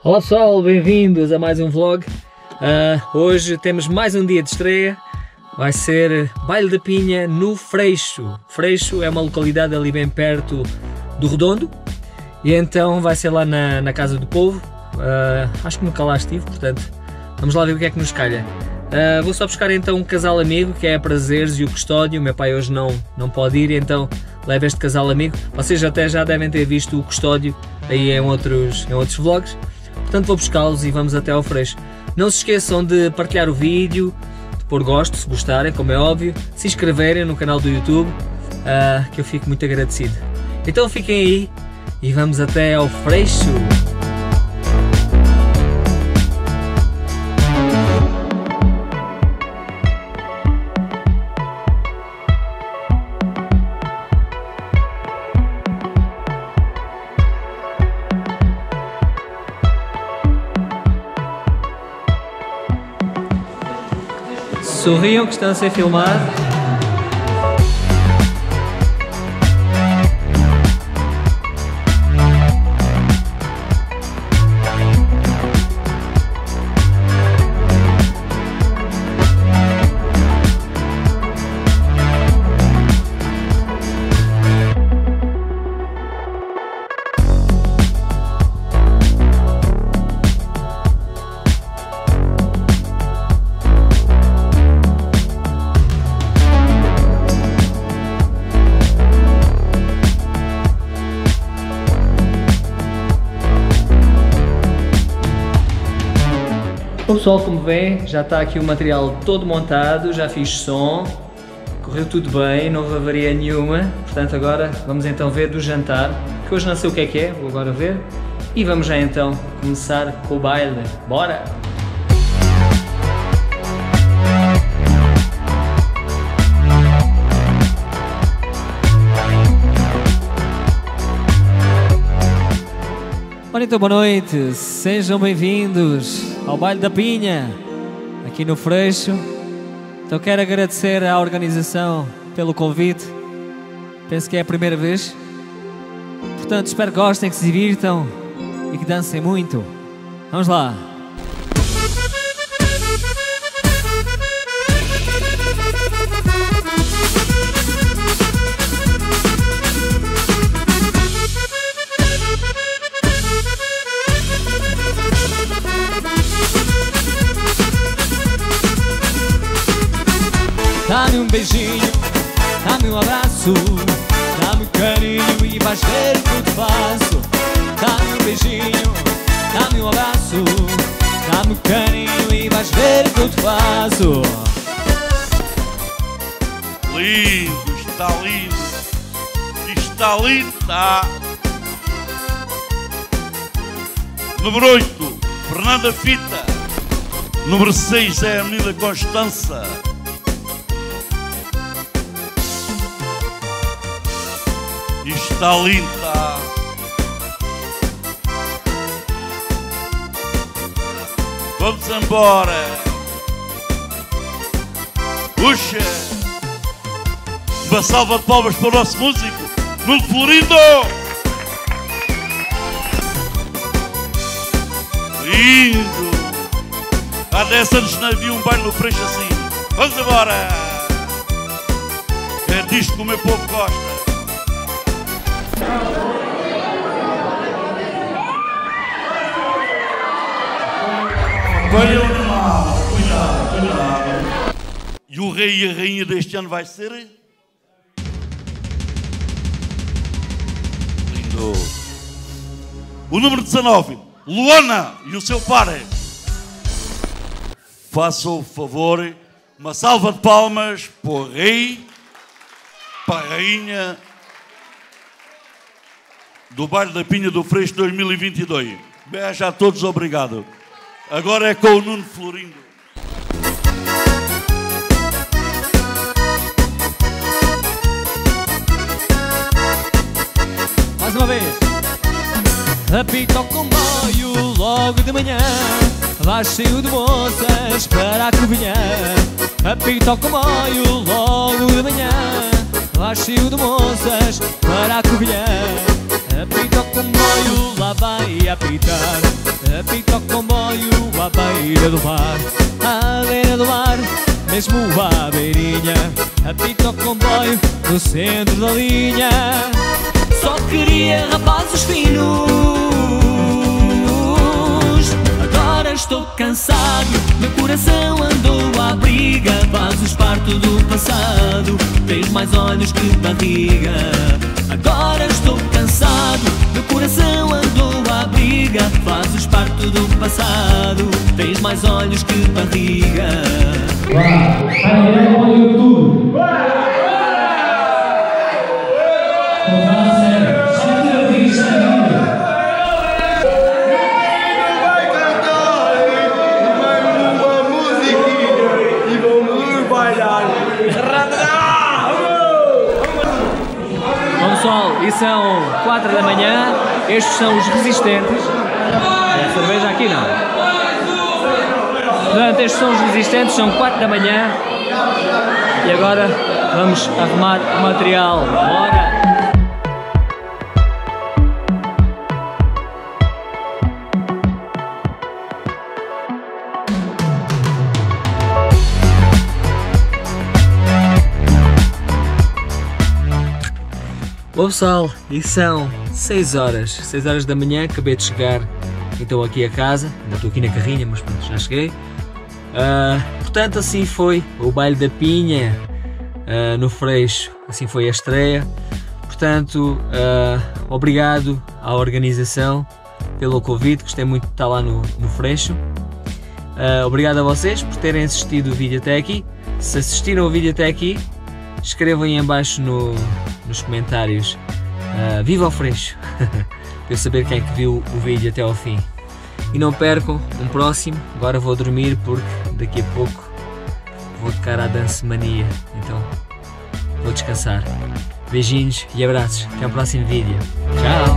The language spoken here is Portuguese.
Olá pessoal, bem-vindos a mais um vlog. Hoje temos mais um dia de estreia. Vai ser Baile da Pinha no Freixo. Freixo é uma localidade ali bem perto do Redondo. E então vai ser lá na Casa do Povo. Acho que nunca lá estive, portanto vamos lá ver o que é que nos calha. Vou só buscar então um casal amigo, que é a Prazeres e o Custódio. O meu pai hoje não pode ir, então levo este casal amigo. Vocês até já devem ter visto o Custódio aí em outros vlogs. Portanto vou buscá-los e vamos até ao Freixo. Não se esqueçam de partilhar o vídeo, de pôr gosto, se gostarem, como é óbvio, de se inscreverem no canal do YouTube, que eu fico muito agradecido. Então fiquem aí e vamos até ao Freixo. Sorriam que estão a ser filmados. O pessoal, como vê, já está aqui o material todo montado, já fiz som, correu tudo bem, não houve avaria nenhuma. Portanto agora vamos então ver do jantar, que hoje não sei o que é, vou agora ver. E vamos já então começar com o baile. Bora! Ora então, boa noite, sejam bem-vindos ao Baile da Pinha, aqui no Freixo. Então quero agradecer à organização pelo convite, penso que é a primeira vez. Portanto espero que gostem, que se divirtam e que dancem muito. Vamos lá! Dá-me um beijinho, dá-me um abraço, dá-me um carinho e vais ver o que eu te faço. Dá-me um beijinho, dá-me um abraço, dá-me um carinho e vais ver o que eu te faço. Lindo, está lindo, está lindo, está. Número 8, Fernanda Fita. Número 6 é a Avenida Constança. Está linda. Vamos embora. Puxa. Uma salva de palmas para o nosso músico, Nuno Florindo. Lindo. Há 10 anos não havia um baile no Freixo assim. Vamos embora. É disto que o meu povo gosta. Olha o mal, cuidado. E o rei e a rainha deste ano vai ser? Lindo. O número 19, Luana e o seu par. Façam o favor, uma salva de palmas para o rei, para a rainha do Baile da Pinha do Freixo 2022. Beijo a todos, obrigado. Agora é com o Nuno Florindo. Mais uma vez. Apita o comboio logo de manhã, vais cheio de moças para a Covilhã. Apita o comboio logo de manhã, vais cheio de moças para a Covilhã. Apita o comboio, lá vai apitar. Apita o comboio à beira do mar. À beira do mar, mesmo à beirinha. Apita o comboio no centro da linha. Só queria rapazes finos. Agora estou cansado, meu coração andou à briga. Fazes parte do passado, tens mais olhos que barriga. Agora estou cansado, meu coração andou à briga. Fazes parte do passado, tens mais olhos que barriga. Canal no YouTube. Bom pessoal, e são 4 da manhã, estes são os resistentes. A cerveja aqui não. Portanto, estes são os resistentes, são 4 da manhã e agora vamos arrumar o material. Bora! Bom pessoal, e são 6 horas da manhã, acabei de chegar então aqui a casa, ainda estou aqui na carrinha, mas pronto, já cheguei. Portanto, assim foi o baile da Pinha no Freixo, assim foi a estreia. Portanto, obrigado à organização pelo convite, gostei muito de estar lá no Freixo. Obrigado a vocês por terem assistido o vídeo até aqui. Se assistiram o vídeo até aqui, escrevam aí em baixo nos comentários Viva o Freixo, para eu saber quem é que viu o vídeo até ao fim. E não percam um próximo. Agora vou dormir porque daqui a pouco vou tocar à Dance Mania, então vou descansar. Beijinhos e abraços, até ao próximo vídeo. Tchau!